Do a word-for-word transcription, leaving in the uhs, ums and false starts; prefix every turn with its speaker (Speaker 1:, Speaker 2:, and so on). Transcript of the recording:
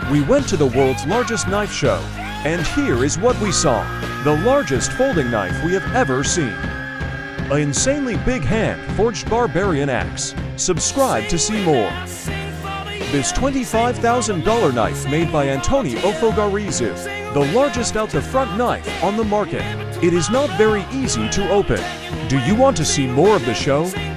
Speaker 1: We went to the world's largest knife show, and here is what we saw. The largest folding knife we have ever seen. An insanely big hand-forged barbarian axe. Subscribe to see more. This twenty-five thousand dollar knife made by Antonio Fogarizu, the largest out-the-front knife on the market. It is not very easy to open. Do you want to see more of the show?